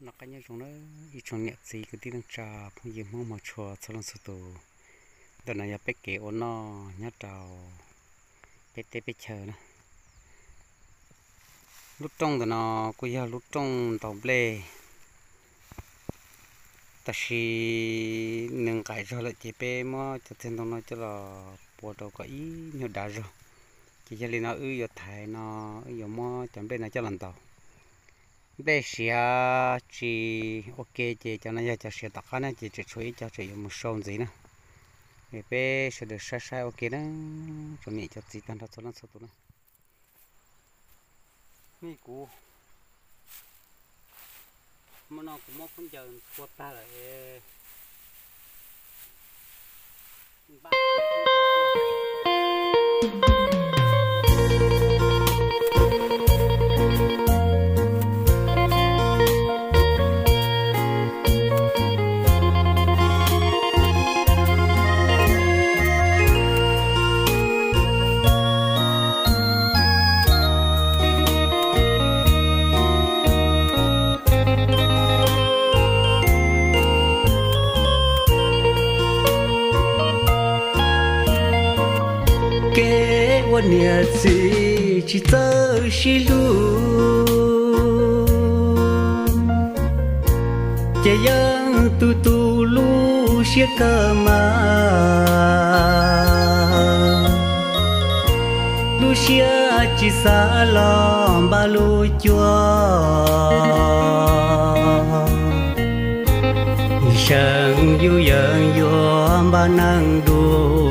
nó cái như chúng nó ít trong nhẹ gì cái tiếng trà phong gì mong mà chùa sau lần sau tù đợt này bé kể ôn nó nhát trào bé tê bé chờ nữa lúc trong thì nó có giờ lúc trong tàu ble ta chỉ nâng cái rồi lại chỉ bé mà cho thêm tông nó cho là bộ đồ có ý nhiều đá rồi chỉ cho nên nó giờ thái nó giờ mà chẳng biết nó cho lần tàu bé xia chỉ ok chị cho nó giờ cho xia tắc này chị chỉ chuối cho chị một số gì nữa bé sẽ được sai ok đó chuẩn bị cho chị tan ra số nó số tụ nữa mi cũ mà nó cũng mất không chờ qua ta lại ba nia gì chỉ tớ chỉ lu chỉ yang tu lu xiết cơ mà lu xiết chỉ xa lòng ba lu chua sang du yang yo ba nang đua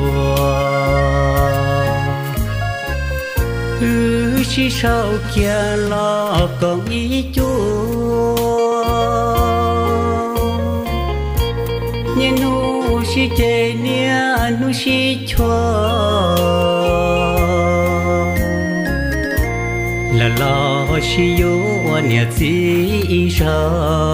chỉ sau kia lo còn ý chúa nhìn nu chỉ chơi nia nu chỉ chua là lo chỉ yêu nia chỉ sao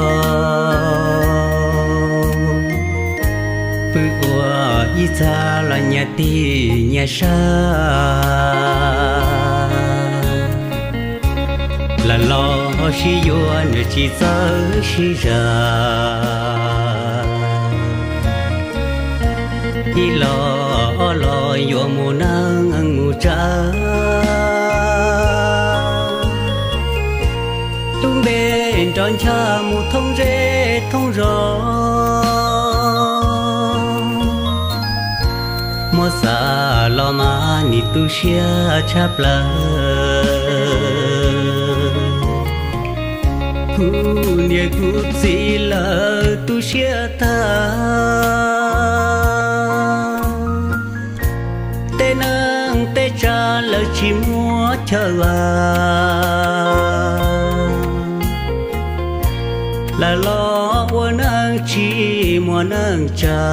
bữa qua ý ta là nhà ti nhà sa là lo chỉ yêu nữa chỉ giờ chỉ ra đi lo yêu mù nắng ngủ trà tung bên tròn cha mù thông rê thông gió mua xa lo mà ni tu xia chắp nia cút gì là tu xia ta tê nâng tê cha là chỉ mua chờ là lo mua nâng chỉ mua nâng cha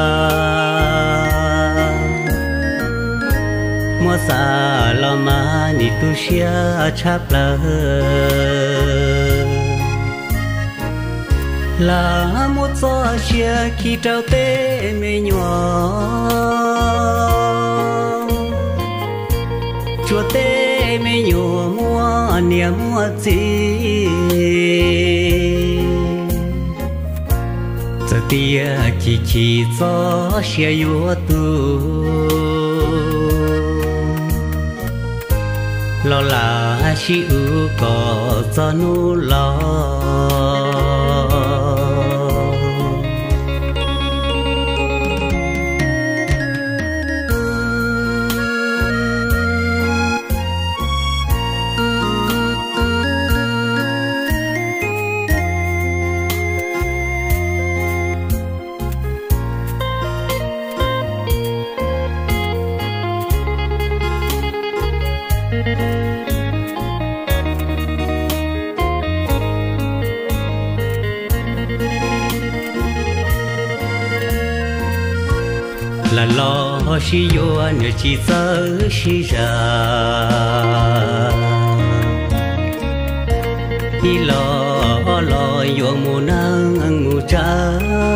mua xa lo mà ni tu xia chắp là một gió chia khi trao tê mê nhỏ chùa tê mê nhỏ mua niềm mua gì giờ tia chỉ gió chia yếu tu lo là chỉ ưu có gió nu lo là lo chỉ yêu nữa chỉ giờ chỉ ra đi lo yêu mù nắng ngủ trà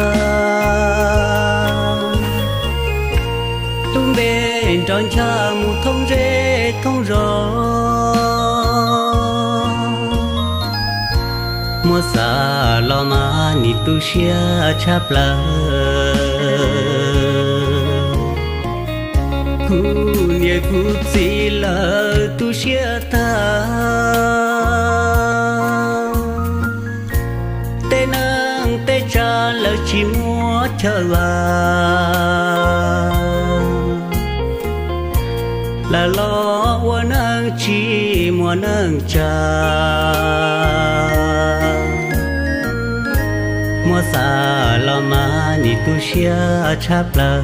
tung bên tròn cha mù thông rê thông gió mua xa lo mà ni tu xia chắp lơ cu nia cu chỉ lơ tu xia ta tê nâng tê cha lơ chỉ mua chờ là lo qua nâng chi mua nâng cha mua xa lo mà ni tu xia chắp lơ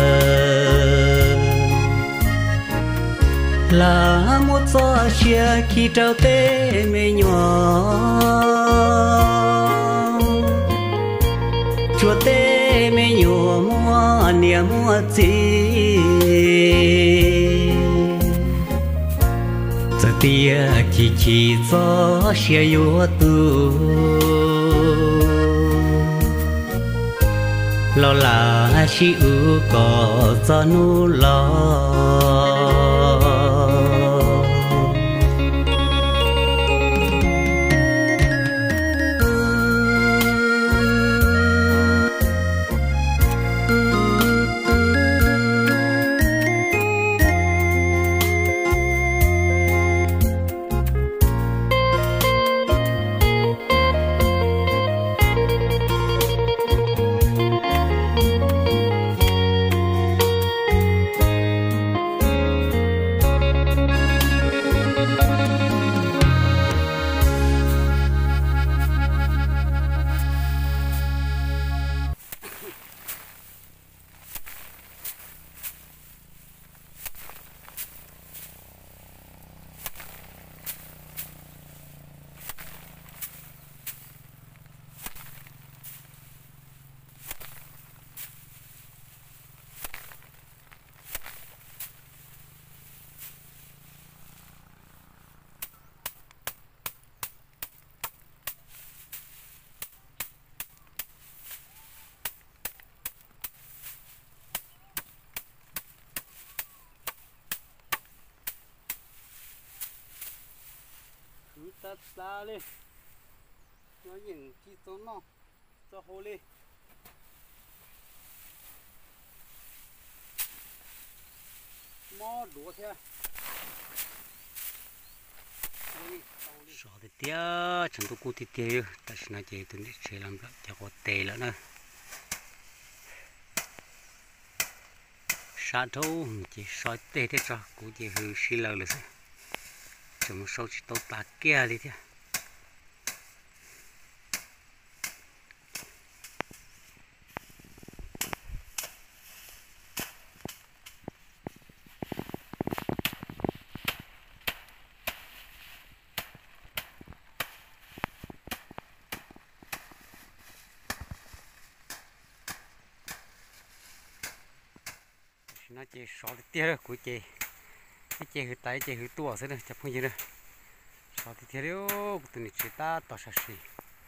là một gió chia khi trao tê mê nhỏ chùa tê mê nhỏ mua nia mua chi giờ tia chỉ gió chia yếu tu lo là chỉ u có gió nu lo tắt ra đi nó những chi số nó cho hồ đi mò đũa theo rồi thì tia chẳng có cụ thì tia ta sẽ nói chuyện tôi sẽ làm ra cho có tệ nữa nè sát thấu chỉ soi tệ thế cho cụ chỉ hư xí lờ là sao chúng số chỉ tốt bạc kia đi thế nó chỉ soi tia rồi cụ chỉ cái chế hư tay chế hư tua thế này chập không gì nữa sau thì thế đó tụi mình chỉ ta tỏ sạch gì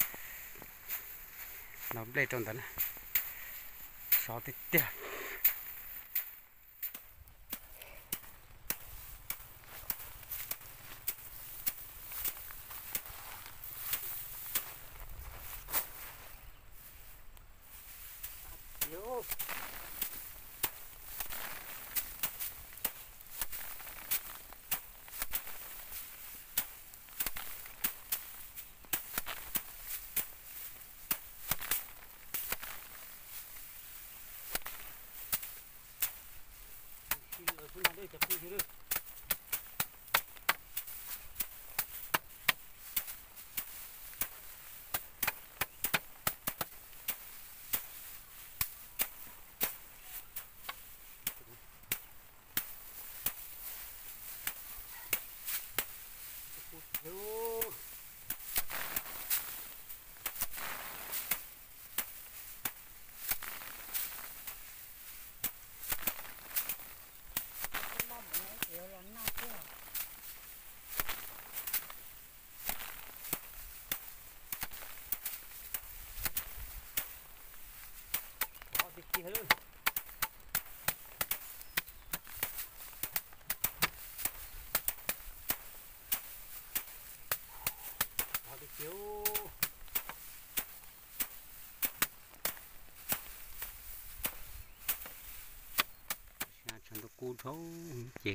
nó đây trong đó này sau thì thế thấu chị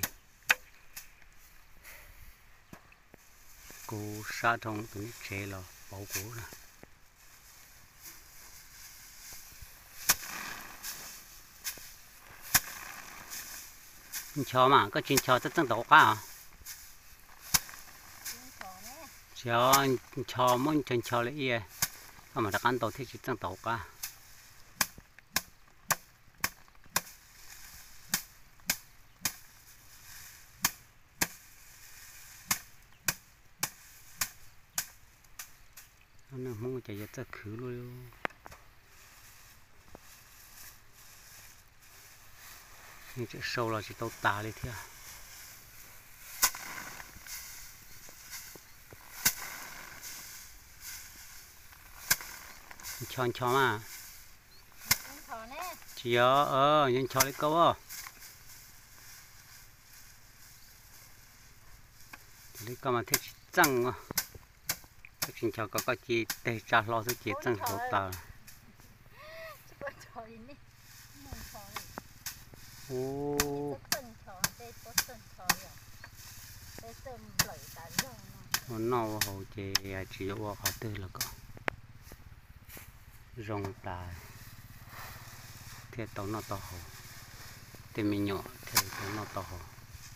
cô sa trong tụi trẻ là bảo cố nè cho mà có chuyện cho tất tăng tốc à cho muốn chân cho lấy gì mà đặc ăn tàu thì chỉ tăng tốc à nó muốn chạy ra tới khử luôn nhưng chỉ sâu là chỉ tàu tà đi theo cho mà chỉ nhưng cho lấy câu à lấy câu mà thích tăng à thích cho có chỉ để trả lo số chỉ tăng tàu tà ô nó hậu chỉ qua họ tư là có rong tài thì tàu nó to hồ thì mình nhỏ thì tàu nó to hồ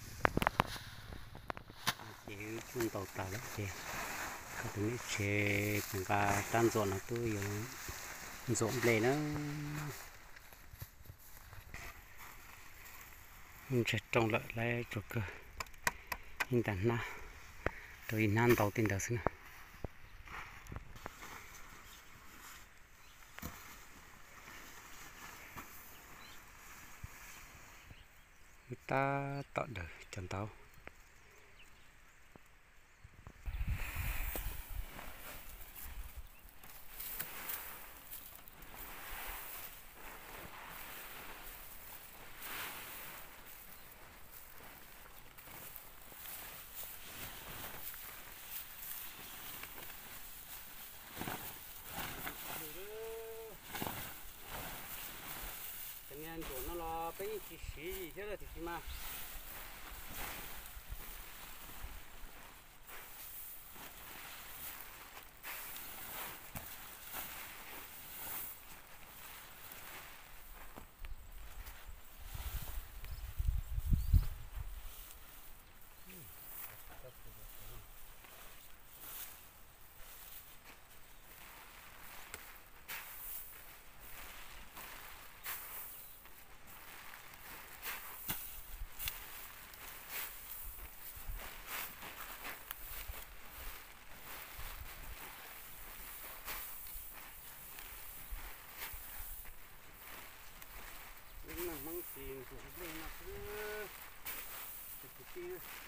chỉ chung tàu tài lắm chị cái thứ này chế những cái tan ruộng là tôi dùng ruộng lên nó mình sẽ trồng lại lại chỗ cơ hình thành na rồi nan tàu tiền đó xin người ta tạo đời chân tàu nó là cái gì thế là thì mà măng tiền của mình là cứ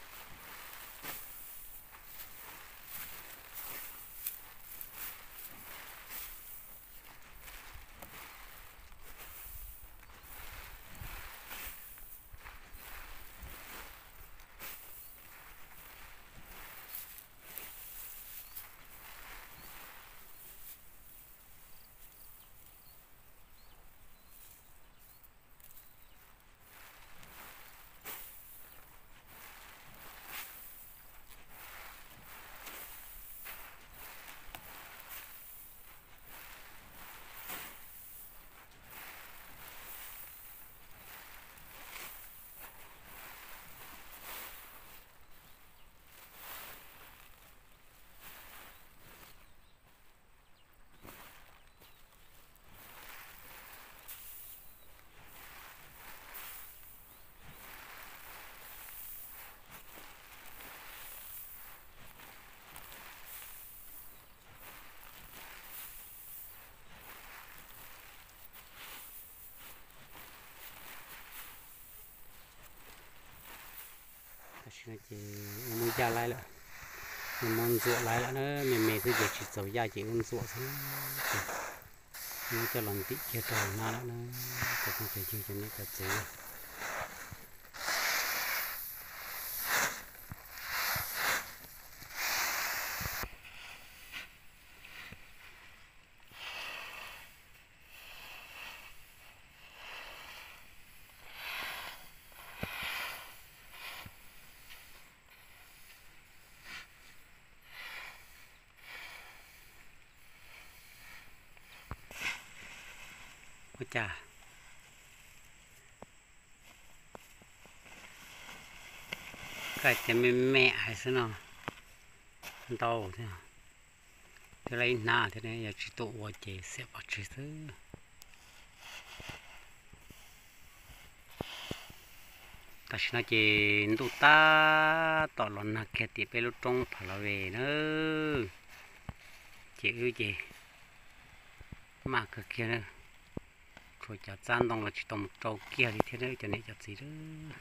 chị muốn ra lại lại mình muốn ruộng lại là nó mềm thì chỉ sầu da chỉ muốn ruộng xong nó cho lòng tị kia trời nó nó không thể chưa cho nó cả chế ôi chà cái chém mẹ hay sao nào tàu thế nào thế lấy na thế này giờ chỉ tụ vào chế sẽ bắt chế thứ ta chỉ nói chế tụ ta tỏ lon na kia tiệp bên lúc trong phải là về nữa chế ư chế mà cái kia nữa rồi chả gian đông là chỉ tầm trâu kia thì thế đấy cho nên chả gì đó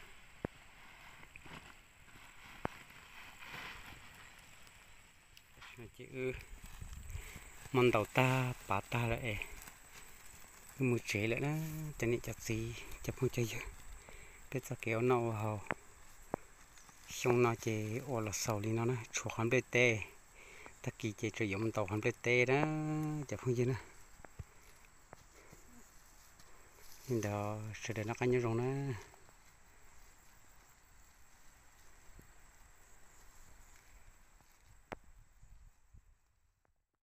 chế ư món đầu ta bà ta lại mùi chế lại đó cho nên chặt gì chặt không chơi biết sao kéo nâu hầu xong nó chế ô là sầu đi nó chuột hàm bê tê ta kỳ chế sử dụng tàu hàm bê tê đó chặt không chơi nữa nhưng đó sẽ để nó cá nhân rồi đó